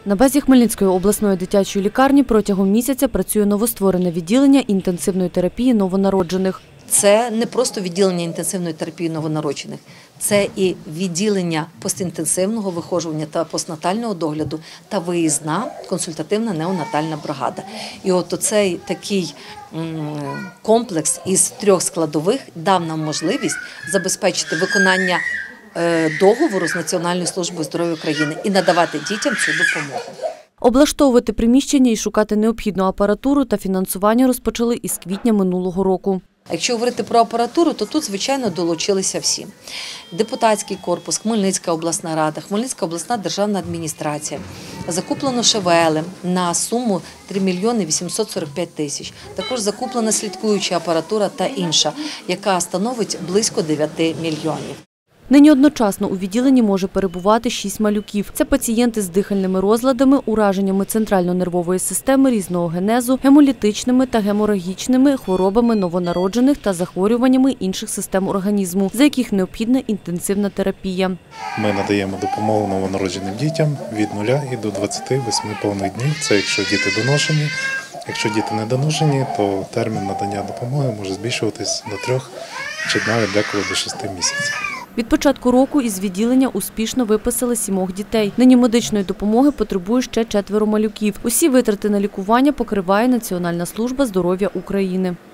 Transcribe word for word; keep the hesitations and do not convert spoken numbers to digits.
На базі Хмельницької обласної дитячої лікарні протягом місяця працює новостворене відділення інтенсивної терапії новонароджених. Це не просто відділення інтенсивної терапії новонароджених, це і відділення постінтенсивного вихожування та постнатального догляду та виїзна консультативна неонатальна бригада. І от оцей такий комплекс із трьох складових дав нам можливість забезпечити виконання договору з Національною службою здоров'я України і надавати дітям цю допомогу. Облаштовувати приміщення і шукати необхідну апаратуру та фінансування розпочали із квітня минулого року. Якщо говорити про апаратуру, то тут, звичайно, долучилися всі. Депутатський корпус, Хмельницька обласна рада, Хмельницька обласна державна адміністрація. Закуплено ШВЛ на суму три мільйони вісімсот сорок п'ять тисяч. Також закуплена слідкуюча апаратура та інша, яка становить близько дев'яти мільйонів. Нині одночасно у відділенні може перебувати шість малюків. Це пацієнти з дихальними розладами, ураженнями центрально-нервової системи різного генезу, гемолітичними та геморагічними хворобами новонароджених та захворюваннями інших систем організму, за яких необхідна інтенсивна терапія. Ми надаємо допомогу новонародженим дітям від нуля і до двадцяти восьми повних днів. Це якщо діти доношені. Якщо діти не доношені, то термін надання допомоги може збільшуватись до трьох чи навіть деколи до шести місяців. Від початку року із відділення успішно виписали сімох дітей. Нині медичної допомоги потребує ще четверо малюків. Усі витрати на лікування покриває Національна служба здоров'я України.